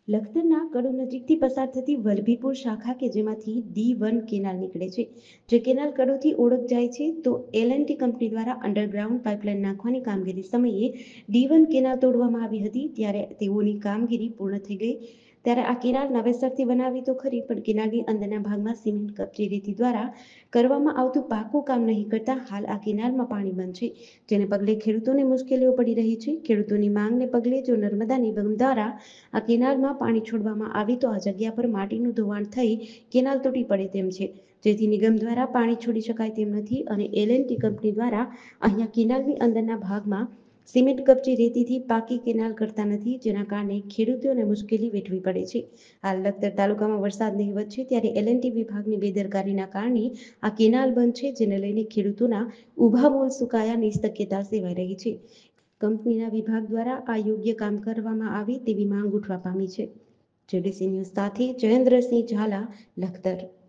લખતરના કડોદ નજીકથી પસાર થતી વલભીપુર શાખા કે જેમાંથી D1 કેનાલ નીકળે છે, જે કેનાલ કડોદથી ઓળખ જાય છે. તો L&T કંપની દ્વારા અંડરગ્રાઉન્ડ પાઇપલાઇન નાખવાની કામગીરી સમયે D1 કેનાલ તોડવામાં આવી હતી. ત્યારે તેઓની કામગીરી પૂર્ણ થઈ ગઈ. ત્યારે આ કેનાલ નવેસરથી બનાવી તો ખરી, પણ કેનાલની અંદરના ભાગમાં સિમેન્ટ કપચી રેતી દ્વારા કરવામાં આવતું પાકું કામ નહીં કરતા હાલ આ કેનાલમાં પાણી બંધ છે, જેને પગલે ખેડૂતોને મુશ્કેલીઓ પડી રહી છે. ખેડૂતોની માંગને પગલે જો નર્મદા નિગમ દ્વારા આ કેનાલમાં પાણી છોડવામાં આવે તો આ જગ્યા પર માટીનું ધોવાણ થઈ કેનાલ તૂટી પડે તેમ છે, જેથી નિગમ દ્વારા પાણી છોડી શકાય તેમ નથી. અને L&T કંપની દ્વારા અહીંયા કેનાલની અંદરના ભાગમાં સિમેન્ટ કપચી રેતીથી પાકી કેનાલ કરતા નથી, જેના કારણે ખેડૂતોને મુશ્કેલી વેઠવી પડે છે. હાલ લખતર તાલુકામાં વરસાદ નહીવત છે, ત્યારે L&T વિભાગની બેદરકારીના કારણે આ કેનાલ બંધ છે, જેને લઈને ખેડૂતોના ઊભા મૂળ સુકાયાની શક્યતા સેવાઈ રહી છે. કંપનીના વિભાગ દ્વારા આ યોગ્ય કામ કરવામાં આવે તેવી માંગ ઉઠવા પામી છે. JDC ન્યૂઝ સાથે જયેન્દ્રસિંહ ઝાલા, લખતર.